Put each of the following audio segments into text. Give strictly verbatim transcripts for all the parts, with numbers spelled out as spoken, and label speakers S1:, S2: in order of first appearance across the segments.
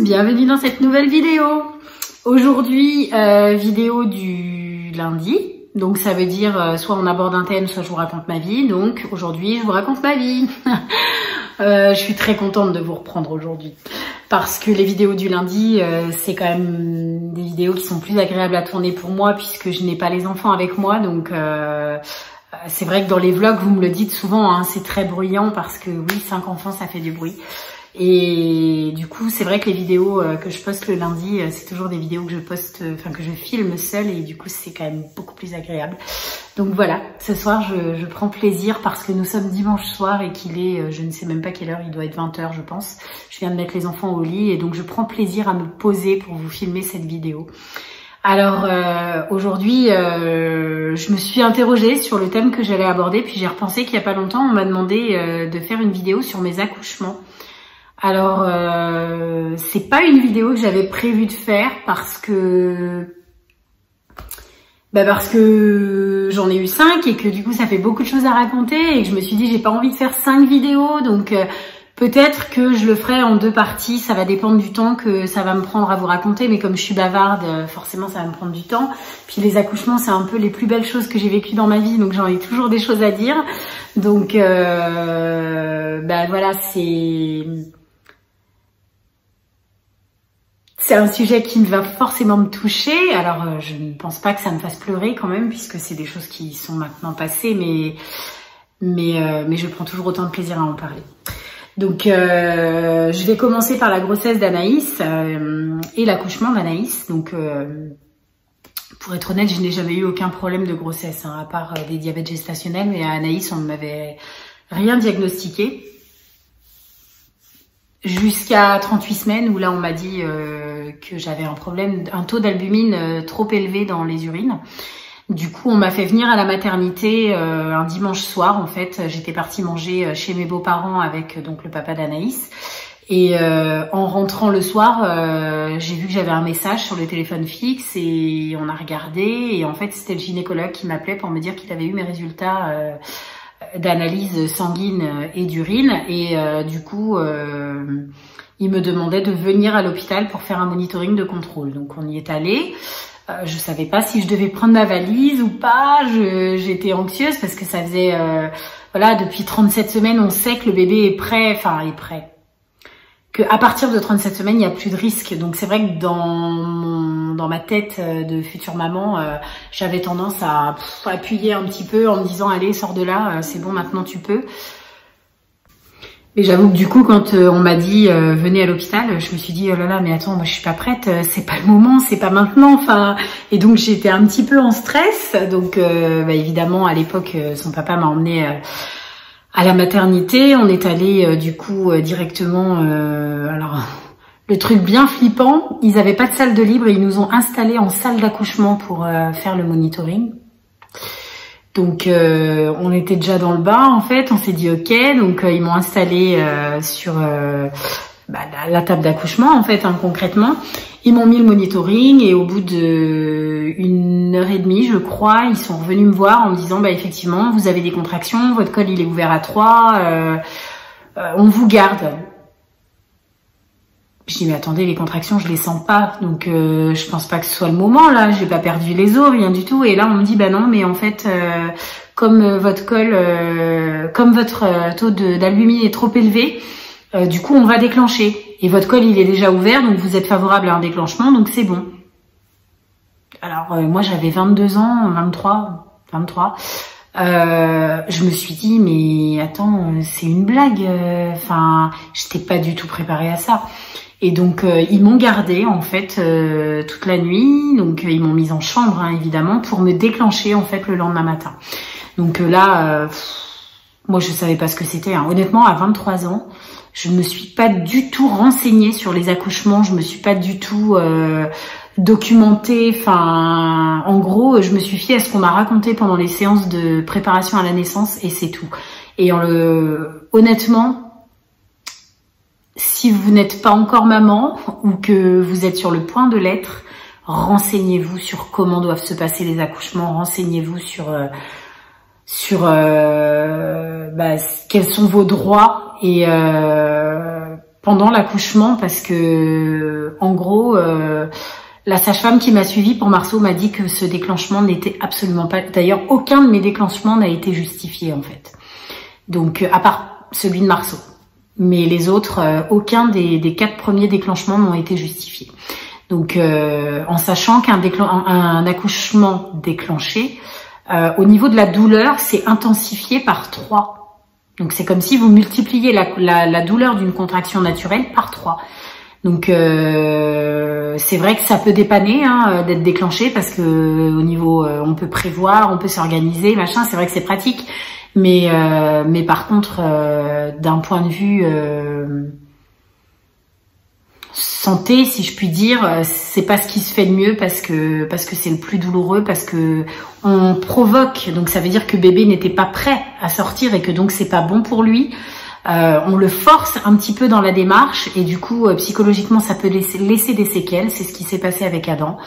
S1: bienvenue dans cette nouvelle vidéo. Aujourd'hui, euh, vidéo du lundi, donc ça veut dire euh, soit on aborde un thème, soit je vous raconte ma vie. Donc aujourd'hui, je vous raconte ma vie. euh, je suis très contente de vous reprendre aujourd'hui parce que les vidéos du lundi, euh, c'est quand même des vidéos qui sont plus agréables à tourner pour moi puisque je n'ai pas les enfants avec moi, donc euh, c'est vrai que dans les vlogs, vous me le dites souvent, hein, c'est très bruyant parce que oui, cinq enfants, ça fait du bruit. Et du coup, c'est vrai que les vidéos que je poste le lundi, c'est toujours des vidéos que je poste, enfin que je filme seule, et du coup, c'est quand même beaucoup plus agréable. Donc voilà, ce soir, je, je prends plaisir parce que nous sommes dimanche soir et qu'il est, je ne sais même pas quelle heure, il doit être vingt heures, je pense. Je viens de mettre les enfants au lit et donc je prends plaisir à me poser pour vous filmer cette vidéo. Alors euh, aujourd'hui, euh, je me suis interrogée sur le thème que j'allais aborder, puis j'ai repensé qu'il y a pas longtemps, on m'a demandé euh, de faire une vidéo sur mes accouchements. Alors, euh, c'est pas une vidéo que j'avais prévu de faire parce que, bah parce que j'en ai eu cinq et que du coup ça fait beaucoup de choses à raconter et que je me suis dit j'ai pas envie de faire cinq vidéos, donc euh, peut-être que je le ferai en deux parties. Ça va dépendre du temps que ça va me prendre à vous raconter, mais comme je suis bavarde, forcément ça va me prendre du temps. Puis les accouchements, c'est un peu les plus belles choses que j'ai vécues dans ma vie, donc j'en ai toujours des choses à dire. Donc, euh, bah voilà, c'est C'est un sujet qui va forcément me toucher. Alors, euh, je ne pense pas que ça me fasse pleurer quand même, puisque c'est des choses qui sont maintenant passées, mais mais euh, mais je prends toujours autant de plaisir à en parler. Donc, euh, je vais commencer par la grossesse d'Anaïs euh, et l'accouchement d'Anaïs. Donc, euh, pour être honnête, je n'ai jamais eu aucun problème de grossesse, hein, à part euh, des diabètes gestationnels, mais à Anaïs, on ne m'avait rien diagnostiqué. Jusqu'à trente-huit semaines où là on m'a dit euh, que j'avais un problème, un taux d'albumine euh, trop élevé dans les urines. Du coup on m'a fait venir à la maternité euh, un dimanche soir. En fait j'étais partie manger chez mes beaux-parents avec donc le papa d'Anaïs. Et euh, en rentrant le soir, euh, j'ai vu que j'avais un message sur le téléphone fixe et on a regardé. Et en fait c'était le gynécologue qui m'appelait pour me dire qu'il avait eu mes résultats euh, d'analyse sanguine et d'urine, et euh, du coup euh, il me demandait de venir à l'hôpital pour faire un monitoring de contrôle. Donc on y est allé. Euh, je savais pas si je devais prendre ma valise ou pas. J'étais anxieuse parce que ça faisait euh, voilà, depuis trente-sept semaines on sait que le bébé est prêt, enfin est prêt. Que à partir de trente-sept semaines, il n'y a plus de risque. Donc c'est vrai que dans mon, dans ma tête de future maman, euh, j'avais tendance à pff, appuyer un petit peu en me disant allez, sors de là, euh, c'est bon, maintenant tu peux. Mais j'avoue que du coup, quand euh, on m'a dit euh, venez à l'hôpital, je me suis dit oh là là, mais attends, moi je suis pas prête, euh, c'est pas le moment, c'est pas maintenant. Enfin, et donc j'étais un petit peu en stress. Donc euh, bah, évidemment, à l'époque, euh, son papa m'a emmenée euh, à la maternité. On est allé euh, du coup euh, directement, euh, alors le truc bien flippant, ils avaient pas de salle de libre et ils nous ont installés en salle d'accouchement pour euh, faire le monitoring. Donc euh, on était déjà dans le bain en fait, on s'est dit ok, donc euh, ils m'ont installé euh, sur euh, bah, la, la table d'accouchement en fait, hein, concrètement. Ils m'ont mis le monitoring et au bout de une heure et demie, je crois, ils sont revenus me voir en me disant bah effectivement vous avez des contractions, votre col il est ouvert à trois, euh, euh, on vous garde. Je dis mais attendez, les contractions je les sens pas, donc euh, je pense pas que ce soit le moment là, j'ai pas perdu les os, rien du tout. Et là on me dit bah non mais en fait euh, comme euh, votre col, euh, comme votre euh, taux d'albumine est trop élevé, euh, du coup on va déclencher. Et votre col il est déjà ouvert, donc vous êtes favorable à un déclenchement, donc c'est bon. Alors euh, moi j'avais vingt-deux ans, vingt-trois, vingt-trois. Euh, je me suis dit mais attends, c'est une blague. Enfin, euh, j'étais pas du tout préparée à ça. Et donc euh, ils m'ont gardée en fait euh, toute la nuit. Donc euh, ils m'ont mise en chambre hein, évidemment pour me déclencher en fait le lendemain matin. Donc euh, là, euh, pff, moi je savais pas ce que c'était. Hein. Honnêtement, à vingt-trois ans. Je me suis pas du tout renseignée sur les accouchements, je me suis pas du tout euh, documentée. Enfin, en gros, je me suis fiée à ce qu'on m'a raconté pendant les séances de préparation à la naissance et c'est tout. Et en le, honnêtement, si vous n'êtes pas encore maman ou que vous êtes sur le point de l'être, renseignez-vous sur comment doivent se passer les accouchements, renseignez-vous sur euh, sur euh, bah, quels sont vos droits et euh, pendant l'accouchement parce que, en gros, euh, la sage-femme qui m'a suivie pour Marceau m'a dit que ce déclenchement n'était absolument pas... D'ailleurs, aucun de mes déclenchements n'a été justifié, en fait. Donc, à part celui de Marceau. Mais les autres, euh, aucun des, des quatre premiers déclenchements n'ont été justifiés. Donc, euh, en sachant qu'un un, un accouchement déclenché, euh, au niveau de la douleur, c'est intensifié par trois. Donc, c'est comme si vous multipliez la, la, la douleur d'une contraction naturelle par trois. Donc, euh, c'est vrai que ça peut dépanner hein, d'être déclenché parce que au niveau, euh, on peut prévoir, on peut s'organiser, machin. C'est vrai que c'est pratique, mais euh, mais par contre, euh, d'un point de vue euh, santé, si je puis dire, c'est pas ce qui se fait de mieux parce que parce que c'est le plus douloureux, parce que on provoque. Donc ça veut dire que bébé n'était pas prêt à sortir et que donc c'est pas bon pour lui. Euh, on le force un petit peu dans la démarche et du coup euh, psychologiquement ça peut laisser, laisser des séquelles. C'est ce qui s'est passé avec Adam.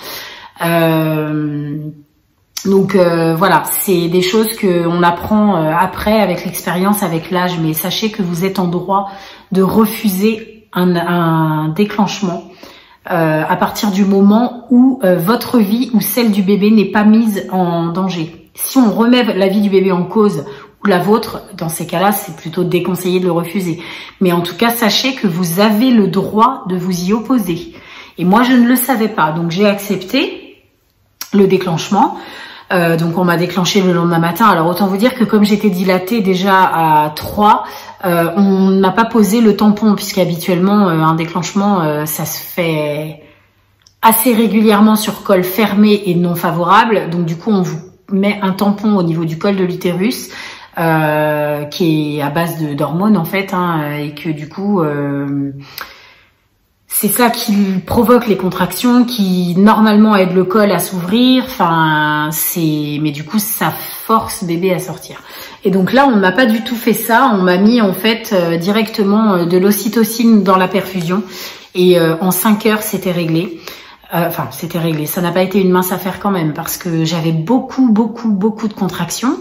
S1: Euh, donc euh, voilà, c'est des choses que on apprend euh, après avec l'expérience, avec l'âge. Mais sachez que vous êtes en droit de refuser un, un déclenchement euh, à partir du moment où euh, votre vie ou celle du bébé n'est pas mise en danger. Si on remet la vie du bébé en cause ou la vôtre, dans ces cas-là, c'est plutôt déconseillé de le refuser. Mais en tout cas, sachez que vous avez le droit de vous y opposer. Et moi, je ne le savais pas. Donc, j'ai accepté le déclenchement. Euh, donc, on m'a déclenché le lendemain matin. Alors, autant vous dire que comme j'étais dilatée déjà à trois, euh, on n'a pas posé le tampon, puisqu'habituellement, euh, un déclenchement, euh, ça se fait assez régulièrement sur col fermé et non favorable. Donc, du coup, on vous met un tampon au niveau du col de l'utérus. Euh, qui est à base de d'hormones en fait hein, et que du coup euh, c'est ça qui provoque les contractions, qui normalement aide le col à s'ouvrir. Enfin c'est mais du coup ça force bébé à sortir. Et donc là on m'a pas du tout fait ça, on m'a mis en fait euh, directement euh, de l'ocytocine dans la perfusion et euh, en cinq heures c'était réglé. Euh, enfin c'était réglé, ça n'a pas été une mince affaire quand même parce que j'avais beaucoup beaucoup beaucoup de contractions.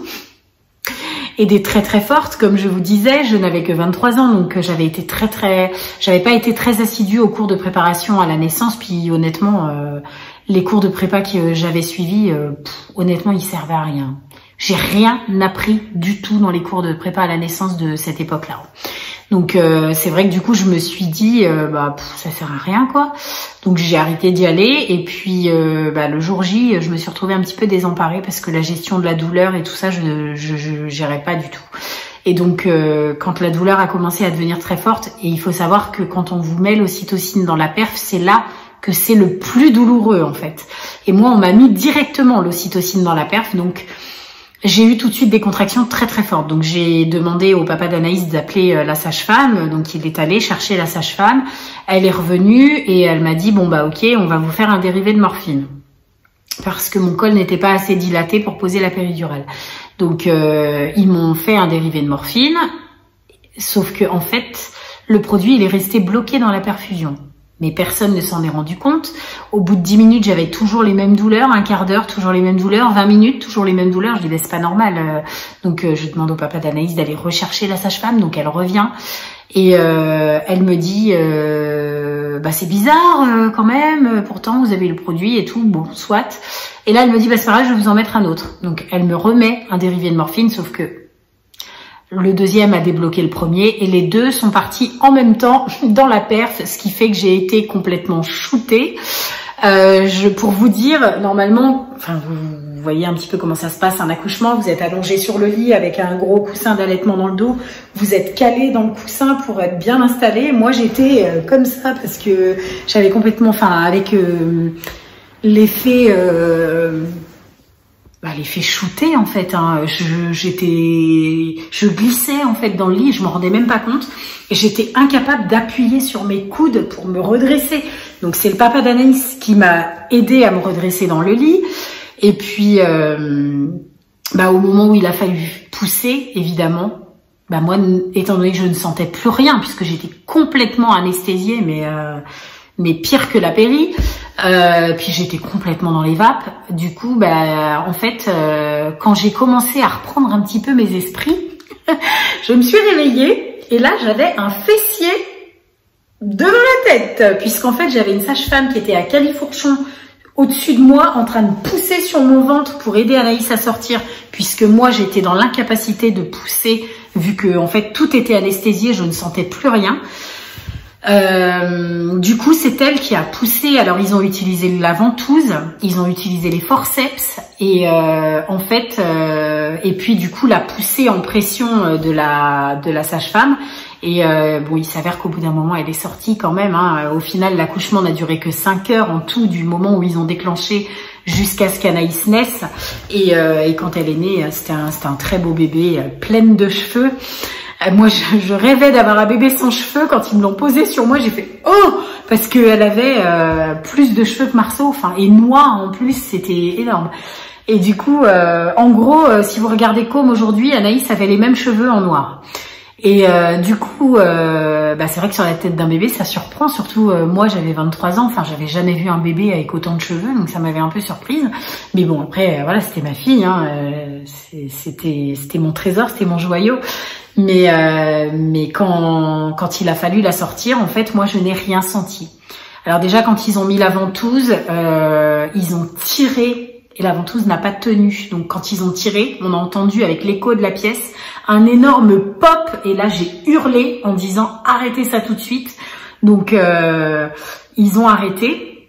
S1: Et des très très fortes, comme je vous disais, je n'avais que vingt-trois ans, donc j'avais été très très, j'avais pas été très assidue aux cours de préparation à la naissance, puis honnêtement, euh, les cours de prépa que j'avais suivis, euh, pff, honnêtement, ils servaient à rien. J'ai rien appris du tout dans les cours de prépa à la naissance de cette époque-là. Donc euh, c'est vrai que du coup je me suis dit euh, bah pff, ça sert à rien quoi. Donc j'ai arrêté d'y aller et puis euh, bah, le jour J je me suis retrouvée un petit peu désemparée parce que la gestion de la douleur et tout ça je je, je gérais pas du tout. Et donc euh, quand la douleur a commencé à devenir très forte, et il faut savoir que quand on vous met l'ocytocine dans la perf, c'est là que c'est le plus douloureux en fait. Et moi on m'a mis directement l'ocytocine dans la perf, donc j'ai eu tout de suite des contractions très très fortes. Donc j'ai demandé au papa d'Anaïs d'appeler euh, la sage-femme. Donc il est allé chercher la sage-femme. Elle est revenue et elle m'a dit bon bah ok, on va vous faire un dérivé de morphine parce que mon col n'était pas assez dilaté pour poser la péridurale. Donc euh, ils m'ont fait un dérivé de morphine, sauf que en fait le produit il est resté bloqué dans la perfusion. Mais personne ne s'en est rendu compte. Au bout de dix minutes, j'avais toujours les mêmes douleurs, un quart d'heure, toujours les mêmes douleurs, vingt minutes, toujours les mêmes douleurs. Je dis, ben, c'est pas normal. Donc, euh, je demande au papa d'Anaïs d'aller rechercher la sage-femme. Donc, elle revient et euh, elle me dit, euh, bah, c'est bizarre euh, quand même. Pourtant, vous avez le produit et tout. Bon, soit. Et là, elle me dit, bah, c'est pas grave, je vais vous en mettre un autre. Donc, elle me remet un dérivé de morphine, sauf que le deuxième a débloqué le premier et les deux sont partis en même temps dans la perf, ce qui fait que j'ai été complètement shootée. Euh, je, pour vous dire, normalement, enfin vous, vous voyez un petit peu comment ça se passe un accouchement, vous êtes allongé sur le lit avec un gros coussin d'allaitement dans le dos, vous êtes calé dans le coussin pour être bien installé. Moi j'étais euh, comme ça parce que j'avais complètement, enfin avec euh, l'effet... Euh, Bah, l'effet shooté en fait, hein. je, j'étais, je glissais en fait dans le lit, je m'en rendais même pas compte et j'étais incapable d'appuyer sur mes coudes pour me redresser. Donc c'est le papa d'Anaïs qui m'a aidé à me redresser dans le lit et puis euh, bah, au moment où il a fallu pousser évidemment, bah, moi étant donné que je ne sentais plus rien puisque j'étais complètement anesthésiée mais euh, mais pire que la péri. Euh, puis j'étais complètement dans les vapes. Du coup, bah, en fait, euh, quand j'ai commencé à reprendre un petit peu mes esprits, je me suis réveillée et là, j'avais un fessier devant la tête, puisqu'en fait j'avais une sage-femme qui était à Califourchon au-dessus de moi en train de pousser sur mon ventre pour aider Anaïs à sortir, puisque moi j'étais dans l'incapacité de pousser vu que en fait tout était anesthésié, je ne sentais plus rien. Euh, du coup c'est elle qui a poussé. Alors ils ont utilisé la ventouse, ils ont utilisé les forceps et euh, en fait euh, et puis du coup la poussée en pression de la de la sage-femme. Et euh, bon, il s'avère qu'au bout d'un moment, elle est sortie quand même. Hein. Au final, l'accouchement n'a duré que cinq heures en tout, du moment où ils ont déclenché jusqu'à ce qu'Anaïs naisse. Et, euh, et quand elle est née, c'était un, c'était un très beau bébé, euh, pleine de cheveux. Euh, moi, je, je rêvais d'avoir un bébé sans cheveux. Quand ils me l'ont posé sur moi, j'ai fait « Oh !» parce qu'elle avait euh, plus de cheveux que Marceau, enfin, et noir en plus, c'était énorme. Et du coup, euh, en gros, euh, si vous regardez comme aujourd'hui, Anaïs avait les mêmes cheveux en noir. Et euh, du coup, euh, bah c'est vrai que sur la tête d'un bébé, ça surprend. Surtout, euh, moi, j'avais vingt-trois ans. Enfin, j'avais jamais vu un bébé avec autant de cheveux, donc ça m'avait un peu surprise. Mais bon, après, euh, voilà, c'était ma fille. Hein, euh, c'était, c'était mon trésor, c'était mon joyau. Mais, euh, mais quand, quand il a fallu la sortir, en fait, moi, je n'ai rien senti. Alors déjà, quand ils ont mis la ventouse, euh, ils ont tiré. Et la ventouse n'a pas tenu. Donc quand ils ont tiré, on a entendu avec l'écho de la pièce un énorme pop. Et là, j'ai hurlé en disant « Arrêtez ça tout de suite ». Donc euh, ils ont arrêté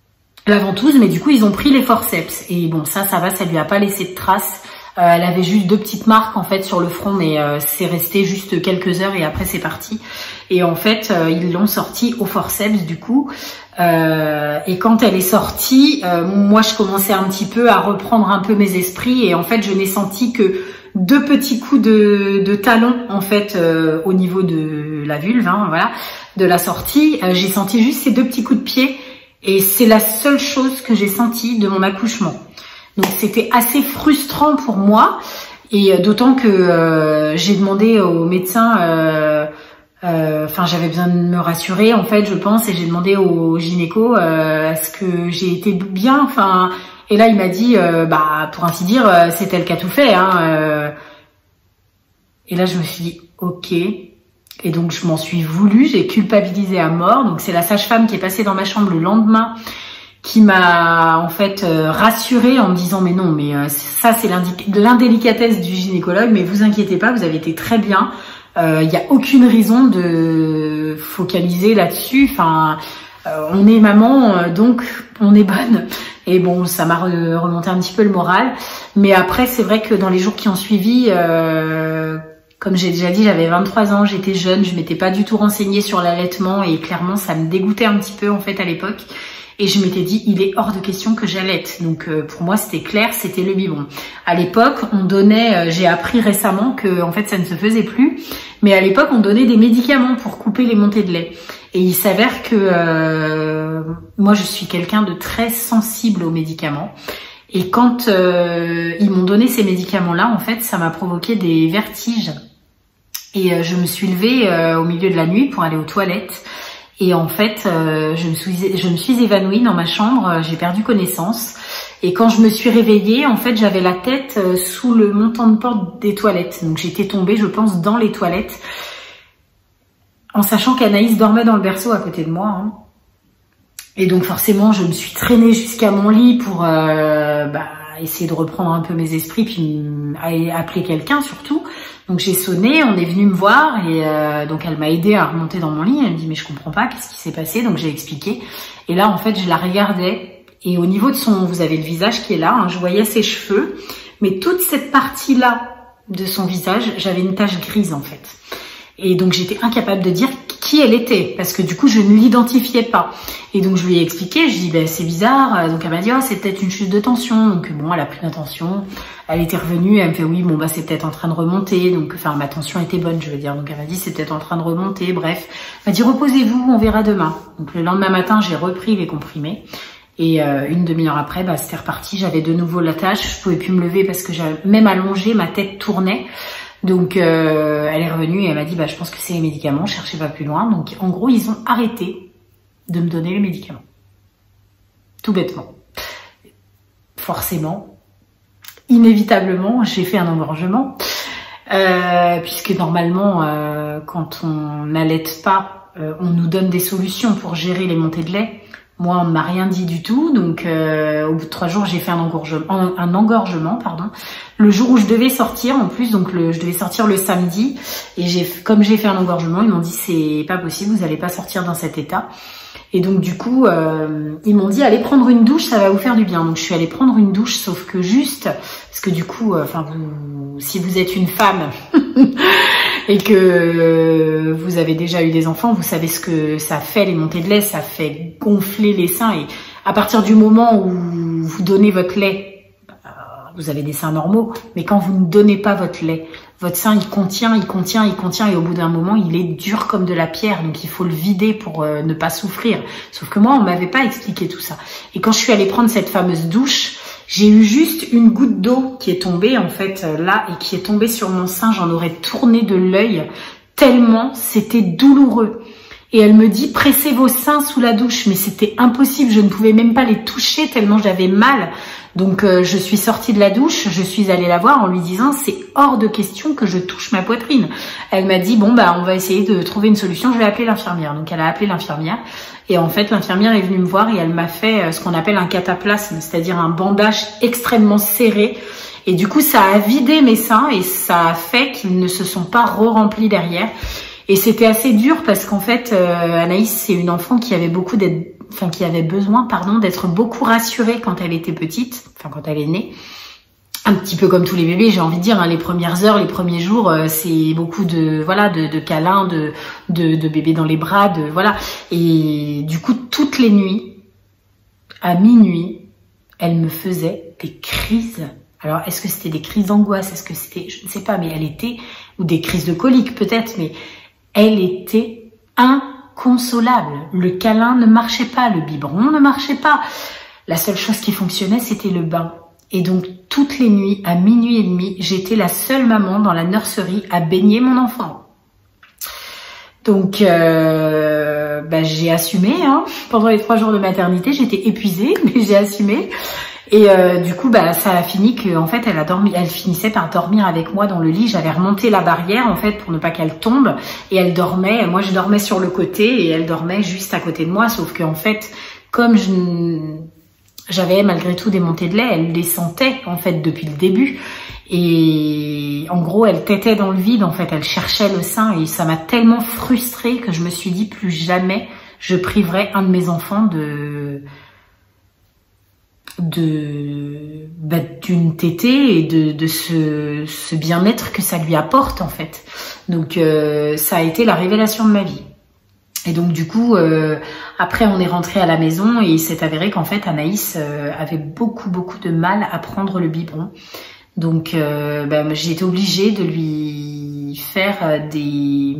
S1: la ventouse, mais du coup, ils ont pris les forceps. Et bon, ça, ça va, ça lui a pas laissé de traces. Euh, elle avait juste deux petites marques en fait sur le front, mais euh, c'est resté juste quelques heures et après c'est parti. Et en fait, euh, ils l'ont sortie au forceps du coup. Euh, et quand elle est sortie, euh, moi je commençais un petit peu à reprendre un peu mes esprits et en fait je n'ai senti que deux petits coups de, de talon en fait euh, au niveau de la vulve, hein, voilà, de la sortie. Euh, j'ai senti juste ces deux petits coups de pied et c'est la seule chose que j'ai sentie de mon accouchement. Donc c'était assez frustrant pour moi et d'autant que euh, j'ai demandé au médecin. Euh, Enfin, euh, j'avais besoin de me rassurer en fait, je pense, et j'ai demandé au gynéco euh, est-ce que j'ai été bien. Enfin, et là il m'a dit, euh, bah pour ainsi dire, euh, c'est elle qui a tout fait. Hein, euh. Et là je me suis dit ok. Et donc je m'en suis voulu, j'ai culpabilisé à mort. Donc c'est la sage-femme qui est passée dans ma chambre le lendemain qui m'a en fait euh, rassurée en me disant mais non, mais euh, ça c'est l'indélicatesse du gynécologue, mais vous inquiétez pas, vous avez été très bien. Il euh, n'y a aucune raison de focaliser là-dessus. Enfin, euh, on est maman, euh, donc on est bonne. Et bon, ça m'a re remonté un petit peu le moral. Mais après, c'est vrai que dans les jours qui ont suivi, euh, comme j'ai déjà dit, j'avais vingt-trois ans, j'étais jeune, je m'étais pas du tout renseignée sur l'allaitement et clairement, ça me dégoûtait un petit peu en fait à l'époque. Et je m'étais dit, il est hors de question que j'allaite. Donc euh, pour moi, c'était clair, c'était le biberon. À l'époque, on donnait, euh, j'ai appris récemment que en fait ça ne se faisait plus, mais à l'époque, on donnait des médicaments pour couper les montées de lait. Et il s'avère que euh, moi, je suis quelqu'un de très sensible aux médicaments. Et quand euh, ils m'ont donné ces médicaments-là, en fait, ça m'a provoqué des vertiges. Et euh, je me suis levée euh, au milieu de la nuit pour aller aux toilettes. Et en fait, euh, je me suis, je me suis évanouie dans ma chambre, j'ai perdu connaissance. Et quand je me suis réveillée, en fait, j'avais la tête sous le montant de porte des toilettes. Donc j'étais tombée, je pense, dans les toilettes, en sachant qu'Anaïs dormait dans le berceau à côté de moi. Hein. Et donc forcément, je me suis traînée jusqu'à mon lit pour euh, bah, essayer de reprendre un peu mes esprits, puis appeler quelqu'un surtout. Donc j'ai sonné, on est venu me voir et euh, donc elle m'a aidée à remonter dans mon lit. Elle me dit mais je comprends pas, qu'est-ce qui s'est passé? Donc j'ai expliqué. Et là en fait je la regardais et au niveau de son, vous avez le visage qui est là, hein, je voyais ses cheveux, mais toute cette partie-là de son visage, j'avais une tache grise en fait. Et donc j'étais incapable de dire qui elle était parce que du coup je ne l'identifiais pas. Et donc je lui ai expliqué, je dis ben c'est bizarre. Donc elle m'a dit oh c'est peut-être une chute de tension. Donc bon elle a pris la tension, elle était revenue, elle me fait oui bon bah c'est peut-être en train de remonter. Donc enfin ma tension était bonne je veux dire. Donc elle m'a dit c'est peut-être en train de remonter. Bref, elle m'a dit reposez-vous, on verra demain. Donc le lendemain matin j'ai repris les comprimés. Et euh, une demi-heure après, bah, c'était reparti. J'avais de nouveau la tâche, je pouvais plus me lever parce que j'avais même allongé, ma tête tournait. Donc euh, elle est revenue et elle m'a dit bah je pense que c'est les médicaments, cherchez pas plus loin. Donc en gros ils ont arrêté de me donner les médicaments. Tout bêtement. Forcément, inévitablement, j'ai fait un engorgement. Euh, puisque normalement, euh, quand on n'allaite pas, euh, on nous donne des solutions pour gérer les montées de lait. Moi, on ne m'a rien dit du tout, donc euh, au bout de trois jours, j'ai fait un engorgement, un, un engorgement, pardon. Le jour où je devais sortir, en plus, donc le, je devais sortir le samedi, et j'ai, comme j'ai fait un engorgement, ils m'ont dit c'est pas possible, vous n'allez pas sortir dans cet état. Et donc du coup, euh, ils m'ont dit allez prendre une douche, ça va vous faire du bien. Donc je suis allée prendre une douche, sauf que juste, parce que du coup, enfin, euh, vous, si vous êtes une femme et que euh, vous avez déjà eu des enfants, vous savez ce que ça fait les montées de lait, ça fait gonfler les seins. Et à partir du moment où vous donnez votre lait, vous avez des seins normaux, mais quand vous ne donnez pas votre lait, votre sein il contient, il contient, il contient, et au bout d'un moment il est dur comme de la pierre, donc il faut le vider pour euh, ne pas souffrir. Sauf que moi on m'avait pas expliqué tout ça. Et quand je suis allée prendre cette fameuse douche, j'ai eu juste une goutte d'eau qui est tombée en fait euh, là et qui est tombée sur mon sein. J'en aurais tourné de l'œil tellement c'était douloureux. Et elle me dit pressez vos seins sous la douche, mais c'était impossible, je ne pouvais même pas les toucher tellement j'avais mal. Donc euh, je suis sortie de la douche, je suis allée la voir en lui disant c'est hors de question que je touche ma poitrine. Elle m'a dit bon bah on va essayer de trouver une solution, je vais appeler l'infirmière. Donc elle a appelé l'infirmière et en fait l'infirmière est venue me voir et elle m'a fait ce qu'on appelle un cataplasme, c'est-à-dire un bandage extrêmement serré. Et du coup ça a vidé mes seins et ça a fait qu'ils ne se sont pas re-remplis derrière. Et c'était assez dur parce qu'en fait euh, Anaïs c'est une enfant qui avait beaucoup d'être enfin qui avait besoin pardon d'être beaucoup rassurée quand elle était petite, enfin quand elle est née. Un petit peu comme tous les bébés, j'ai envie de dire, hein, les premières heures, les premiers jours, euh, c'est beaucoup de voilà de, de câlins, de, de de bébés dans les bras, de voilà. Et du coup toutes les nuits, à minuit, elle me faisait des crises. Alors est-ce que c'était des crises d'angoisse, est-ce que c'était, je ne sais pas, mais elle était, ou des crises de colique peut-être, mais elle était inconsolable. Le câlin ne marchait pas, le biberon ne marchait pas. La seule chose qui fonctionnait, c'était le bain. Et donc, toutes les nuits, à minuit et demi, j'étais la seule maman dans la nurserie à baigner mon enfant. Donc, euh, bah, j'ai assumé. Hein. Pendant les trois jours de maternité, j'étais épuisée, mais j'ai assumé. Et euh, du coup, bah, ça a fini que, en fait, elle a dormi, elle finissait par dormir avec moi dans le lit. J'avais remonté la barrière, en fait, pour ne pas qu'elle tombe. Et elle dormait. Moi, je dormais sur le côté et elle dormait juste à côté de moi. Sauf que, en fait, comme je, j'avais malgré tout des montées de lait, elle les sentait, en fait, depuis le début. Et en gros, elle tétait dans le vide, en fait. Elle cherchait le sein et ça m'a tellement frustrée que je me suis dit plus jamais je priverai un de mes enfants de de bah, d'une tétée et de, de ce, ce bien-être que ça lui apporte en fait. Donc euh, ça a été la révélation de ma vie. Et donc du coup, euh, après on est rentré à la maison et il s'est avéré qu'en fait Anaïs euh, avait beaucoup beaucoup de mal à prendre le biberon. Donc euh, bah, j'ai été obligée de lui faire des...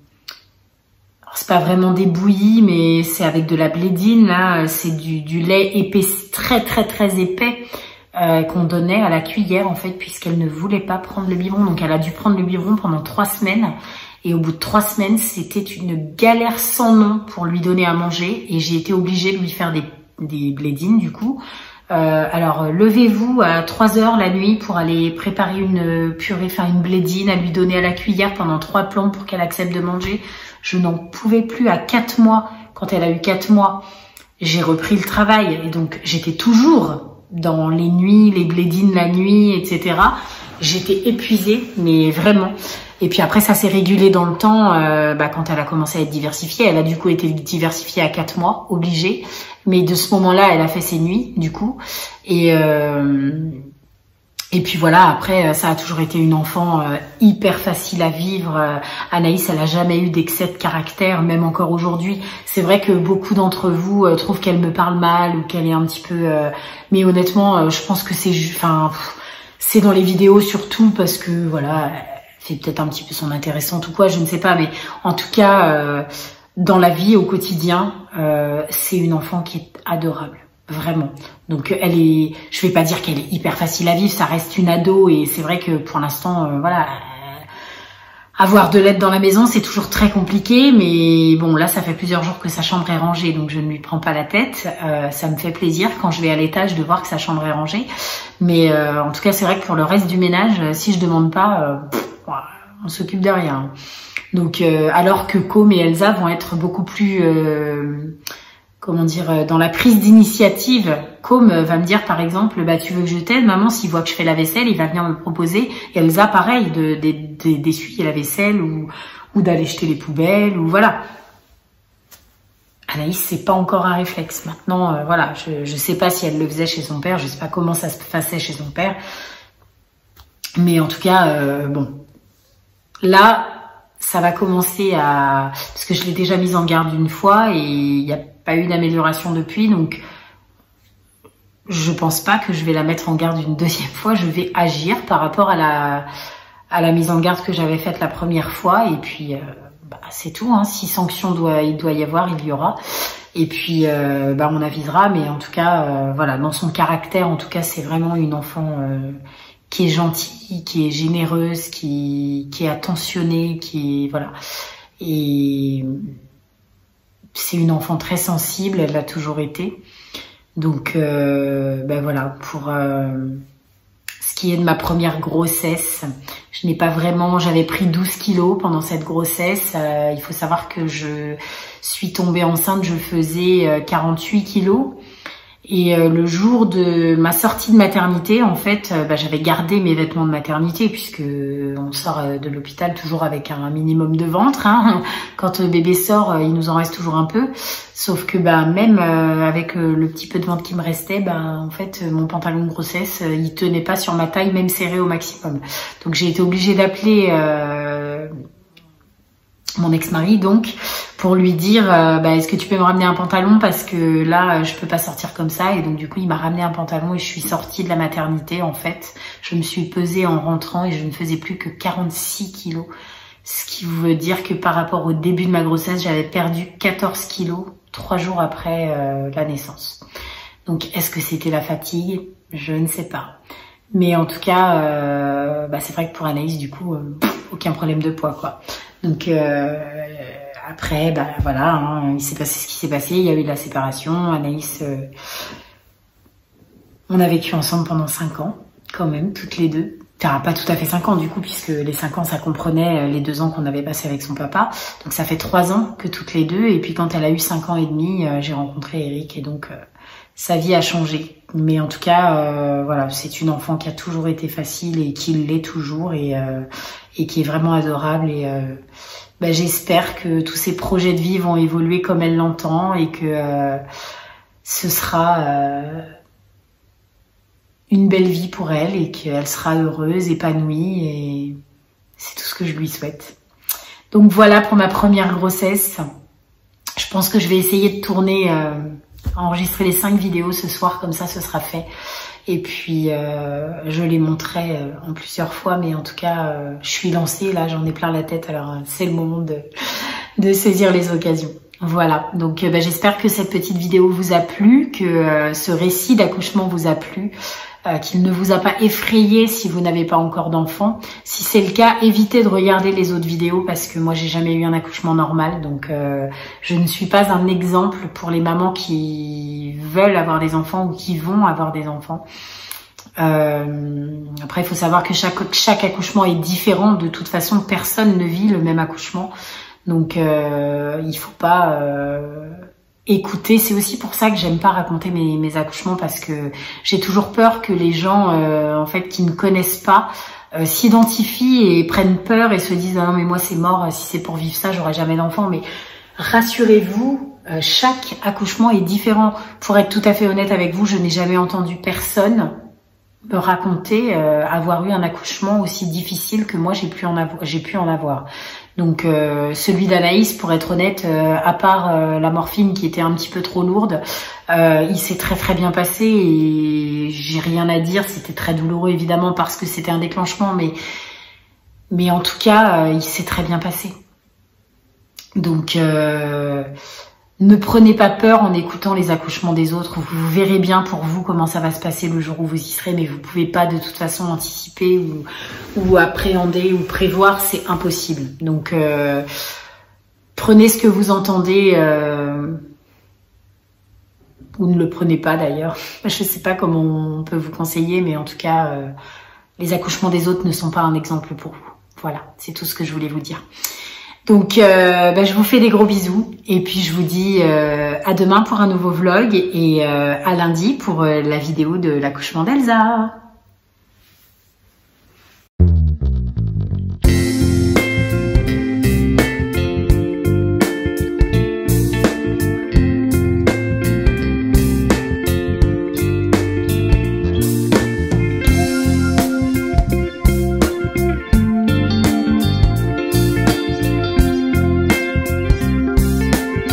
S1: C'est pas vraiment des bouillies, mais c'est avec de la blédine, là, c'est du, du lait épais, très très très épais, euh, qu'on donnait à la cuillère, en fait, puisqu'elle ne voulait pas prendre le biberon. Donc elle a dû prendre le biberon pendant trois semaines. Et au bout de trois semaines, c'était une galère sans nom pour lui donner à manger. Et j'ai été obligée de lui faire des, des blédines, du coup. Euh, alors, levez-vous à trois heures la nuit pour aller préparer une purée, enfin une blédine, à lui donner à la cuillère pendant trois plombs pour qu'elle accepte de manger. Je n'en pouvais plus à quatre mois. Quand elle a eu quatre mois, j'ai repris le travail. Et donc, j'étais toujours dans les nuits, les blédines la nuit, et cetera. J'étais épuisée, mais vraiment. Et puis après, ça s'est régulé dans le temps. Euh, bah, quand elle a commencé à être diversifiée, elle a du coup été diversifiée à quatre mois, obligée. Mais de ce moment-là, elle a fait ses nuits, du coup. Et... Euh, Et puis voilà, après, ça a toujours été une enfant euh, hyper facile à vivre. Euh, Anaïs, elle a jamais eu d'excès de caractère, même encore aujourd'hui. C'est vrai que beaucoup d'entre vous euh, trouvent qu'elle me parle mal ou qu'elle est un petit peu... Euh, mais honnêtement, euh, je pense que c'est... Enfin, c'est dans les vidéos surtout parce que, voilà, c'est peut-être un petit peu son intéressante ou quoi, je ne sais pas. Mais en tout cas, euh, dans la vie, au quotidien, euh, c'est une enfant qui est adorable. Vraiment. Donc elle est, je vais pas dire qu'elle est hyper facile à vivre, ça reste une ado et c'est vrai que pour l'instant, euh, voilà, euh, avoir de l'aide dans la maison c'est toujours très compliqué, mais bon là ça fait plusieurs jours que sa chambre est rangée donc je ne lui prends pas la tête. Euh, ça me fait plaisir quand je vais à l'étage de voir que sa chambre est rangée, mais euh, en tout cas c'est vrai que pour le reste du ménage, si je demande pas, euh, pff, on s'occupe de rien. Donc, euh, alors que Com et Elsa vont être beaucoup plus, euh, comment dire, dans la prise d'initiative. Com va me dire, par exemple, bah tu veux que je t'aide, maman, s'il voit que je fais la vaisselle, il va venir me proposer. Et Elsa, pareil, de, de, de, d'essuyer la vaisselle ou, ou d'aller jeter les poubelles, ou voilà. Anaïs, c'est pas encore un réflexe. Maintenant, euh, voilà, je, je sais pas si elle le faisait chez son père, je sais pas comment ça se passait chez son père. Mais en tout cas, euh, bon, là, ça va commencer à... Parce que je l'ai déjà mise en garde une fois et il n'y a pas eu d'amélioration depuis. Donc, je pense pas que je vais la mettre en garde une deuxième fois. Je vais agir par rapport à la, à la mise en garde que j'avais faite la première fois. Et puis, euh, bah, c'est tout. Hein. Si sanction doit, il doit y avoir, il y aura. Et puis, euh, bah, on avisera. Mais en tout cas, euh, voilà, dans son caractère, en tout cas, c'est vraiment une enfant... Euh, qui est gentille, qui est généreuse, qui, qui est attentionnée, qui est, voilà. Et c'est une enfant très sensible, elle l'a toujours été. Donc, euh, ben voilà, pour euh, ce qui est de ma première grossesse, je n'ai pas vraiment, j'avais pris douze kilos pendant cette grossesse. Euh, il faut savoir que je suis tombée enceinte, je faisais quarante-huit kilos. Et euh, le jour de ma sortie de maternité, en fait, euh, bah, j'avais gardé mes vêtements de maternité puisque on sort euh, de l'hôpital toujours avec un minimum de ventre. Hein. Quand le bébé sort, euh, il nous en reste toujours un peu. Sauf que bah même euh, avec euh, le petit peu de ventre qui me restait, bah en fait euh, mon pantalon de grossesse, euh, il tenait pas sur ma taille, même serré au maximum. Donc j'ai été obligée d'appeler euh, mon ex-mari donc pour lui dire euh, bah, est-ce que tu peux me ramener un pantalon parce que là je peux pas sortir comme ça. Et donc du coup il m'a ramené un pantalon et je suis sortie de la maternité. En fait je me suis pesée en rentrant et je ne faisais plus que quarante-six kilos, ce qui veut dire que par rapport au début de ma grossesse j'avais perdu quatorze kilos trois jours après euh, la naissance. Donc est-ce que c'était la fatigue? Je ne sais pas, mais en tout cas euh, bah, c'est vrai que pour Anaïs du coup euh, aucun problème de poids quoi. Donc euh, après, bah voilà, hein, il s'est passé ce qui s'est passé. Il y a eu la séparation. Anaïs, euh, on a vécu ensemble pendant cinq ans, quand même, toutes les deux. Enfin, pas tout à fait cinq ans du coup, puisque les cinq ans, ça comprenait les deux ans qu'on avait passé avec son papa. Donc ça fait trois ans que toutes les deux. Et puis quand elle a eu cinq ans et demi, euh, j'ai rencontré Eric et donc euh, sa vie a changé. Mais en tout cas, euh, voilà, c'est une enfant qui a toujours été facile et qui l'est toujours et euh, et qui est vraiment adorable. Et euh, bah, j'espère que tous ses projets de vie vont évoluer comme elle l'entend et que euh, ce sera euh, une belle vie pour elle et qu'elle sera heureuse, épanouie, et c'est tout ce que je lui souhaite. Donc voilà pour ma première grossesse. Je pense que je vais essayer de tourner, euh, enregistrer les cinq vidéos ce soir, comme ça ce sera fait. Et puis euh, je les montrerai euh, en plusieurs fois, mais en tout cas euh, je suis lancée, là j'en ai plein la tête, alors euh, c'est le moment de, de saisir les occasions. Voilà, donc euh, bah, j'espère que cette petite vidéo vous a plu, que euh, ce récit d'accouchement vous a plu, euh, qu'il ne vous a pas effrayé si vous n'avez pas encore d'enfant. Si c'est le cas, évitez de regarder les autres vidéos parce que moi j'ai jamais eu un accouchement normal, donc euh, je ne suis pas un exemple pour les mamans qui veulent avoir des enfants ou qui vont avoir des enfants. Euh, après il faut savoir que chaque, chaque accouchement est différent, de toute façon personne ne vit le même accouchement. Donc euh, il faut pas euh, écouter. C'est aussi pour ça que j'aime pas raconter mes, mes accouchements, parce que j'ai toujours peur que les gens euh, en fait qui ne connaissent pas euh, s'identifient et prennent peur et se disent ah non mais moi c'est mort, si c'est pour vivre ça j'aurai jamais d'enfant. Mais rassurez-vous, euh, chaque accouchement est différent. Pour être tout à fait honnête avec vous, je n'ai jamais entendu personne me raconter euh, avoir eu un accouchement aussi difficile que moi j'ai pu en avoir. J'ai pu en avoir. Donc euh, celui d'Anaïs, pour être honnête, euh, à part euh, la morphine qui était un petit peu trop lourde, euh, il s'est très très bien passé et j'ai rien à dire. C'était très douloureux évidemment parce que c'était un déclenchement, mais mais en tout cas euh, il s'est très bien passé. Donc euh, ne prenez pas peur en écoutant les accouchements des autres. Vous verrez bien pour vous comment ça va se passer le jour où vous y serez, mais vous pouvez pas de toute façon anticiper ou, ou appréhender ou prévoir, c'est impossible. Donc euh, prenez ce que vous entendez euh, ou ne le prenez pas d'ailleurs. Je sais pas comment on peut vous conseiller, mais en tout cas euh, les accouchements des autres ne sont pas un exemple pour vous. Voilà, c'est tout ce que je voulais vous dire. Donc, euh, bah, je vous fais des gros bisous et puis je vous dis euh, à demain pour un nouveau vlog et euh, à lundi pour euh, la vidéo de l'accouchement d'Elsa.